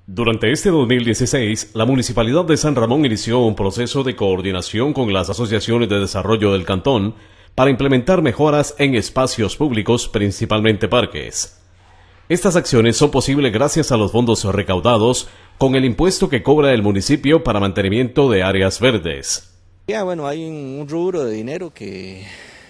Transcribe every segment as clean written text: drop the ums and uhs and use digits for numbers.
Durante este 2016, la Municipalidad de San Ramón inició un proceso de coordinación con las asociaciones de desarrollo del cantón para implementar mejoras en espacios públicos, principalmente parques. Estas acciones son posibles gracias a los fondos recaudados con el impuesto que cobra el municipio para mantenimiento de áreas verdes. Bueno, hay un rubro de dinero que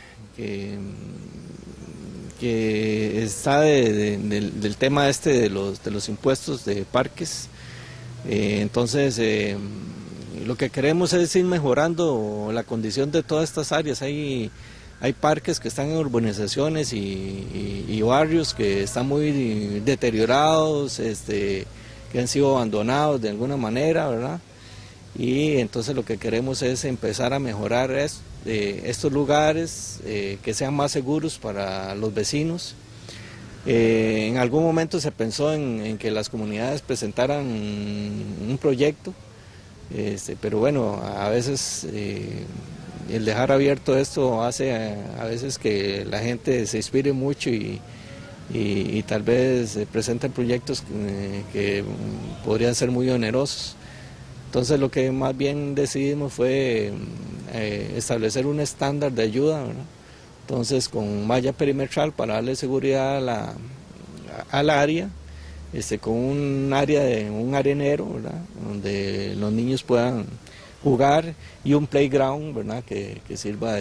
está del tema de los impuestos de parques. Entonces lo que queremos es ir mejorando la condición de todas estas áreas. Hay parques que están en urbanizaciones y barrios que están muy deteriorados, que han sido abandonados de alguna manera, ¿verdad? Y entonces lo que queremos es empezar a mejorar estos lugares, que sean más seguros para los vecinos. En algún momento se pensó en que las comunidades presentaran un proyecto, pero bueno, a veces el dejar abierto esto hace a veces que la gente se inspire mucho y tal vez presenten proyectos que podrían ser muy onerosos. Entonces lo que más bien decidimos fue establecer un estándar de ayuda, ¿verdad? Entonces con malla perimetral para darle seguridad al área, con un arenero, ¿verdad? Donde los niños puedan jugar y un playground, ¿verdad? Que sirva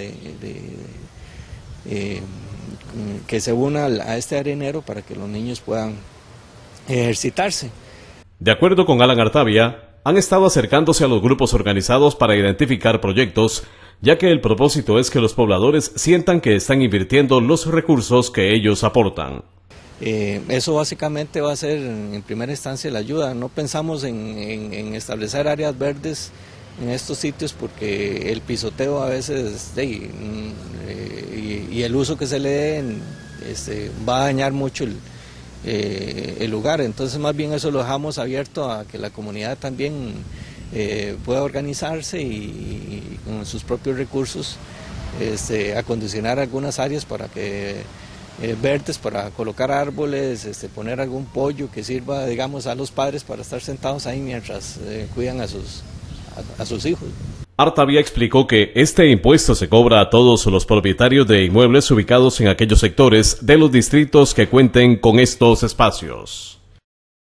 que se una a este arenero para que los niños puedan ejercitarse. De acuerdo con Alan Artavia, han estado acercándose a los grupos organizados para identificar proyectos, ya que el propósito es que los pobladores sientan que están invirtiendo los recursos que ellos aportan. Eso básicamente va a ser en primera instancia la ayuda. No pensamos en establecer áreas verdes en estos sitios porque el pisoteo a veces y el uso que se le dé va a dañar mucho el lugar. Entonces más bien eso lo dejamos abierto a que la comunidad también pueda organizarse y con sus propios recursos acondicionar algunas áreas para que verdes, para colocar árboles, poner algún pollo que sirva, digamos, a los padres para estar sentados ahí mientras cuidan a sus hijos. Artavia explicó que este impuesto se cobra a todos los propietarios de inmuebles ubicados en aquellos sectores de los distritos que cuenten con estos espacios.